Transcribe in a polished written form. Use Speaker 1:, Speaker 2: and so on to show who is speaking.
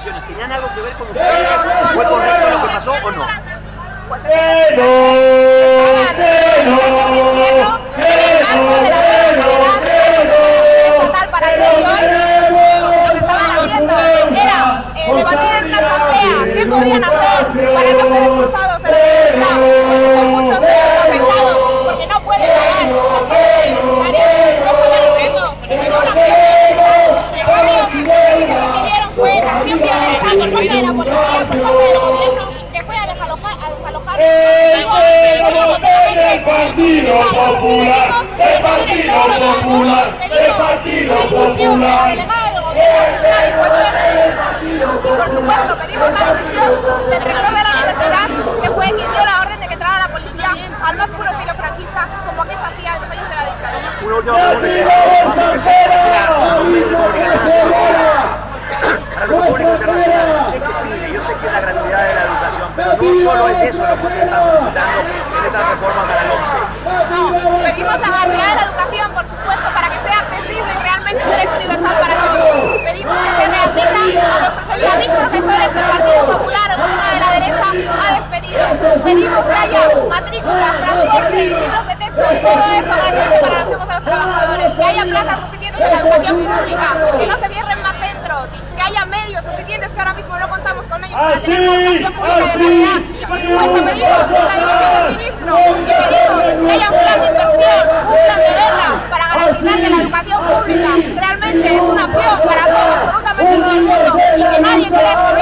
Speaker 1: manifestaciones tenían algo que ver con ustedes? ¿Fue correcto lo que pasó o no?
Speaker 2: Pues para el día de hoy, lo que estaban haciendo era debatir en una asamblea qué podían hacer para no ser expulsados de la universidad, porque son muchos de los afectados, porque no pueden pagar las clases universitarias, no estaban haciendo ninguna acción violenta. En cambio, lo que pidieron fue acción violenta por parte de la policía, por parte del gobierno, que fue a desalojar
Speaker 3: el Partido Popular, el Partido Popular, el Partido Popular.
Speaker 2: Y por supuesto pedimos la dimisión del rector de la universidad, que fue quien dio la orden de que entrara la policía al más puro estilo franquista, como aquí se hacía en los años de la dictadura.
Speaker 1: Una última pregunta. Para lo público internacional, ¿qué se pide? Yo sé que es la gratuidad de la educación, pero no solo es eso lo que ustedes están solicitando en estas reformas a la OMSE.
Speaker 2: No, pedimos la gratuidad de la educación, por supuesto, para que sea accesible y realmente un derecho universal para todos. Pedimos que se readmita a los 60.000 profesores que el Partido Popular, el gobierno de la derecha, ha despedido. Pedimos que haya matrículas, transporte, libros de texto, todo eso gratuito para los hijos de los trabajadores, que haya plazas suficientes en la educación pública, que no se cierren más centros, que haya medios suficientes que ahora mismo no contamos con ellos para tener una educación pública de calidad. Y por supuesto pedimos la dimisión del ministro y pedimos que haya un plan de inversión, un plan de guerra para garantizar que la educación pública realmente es una opción para todo, absolutamente todo el mundo, y que nadie quiera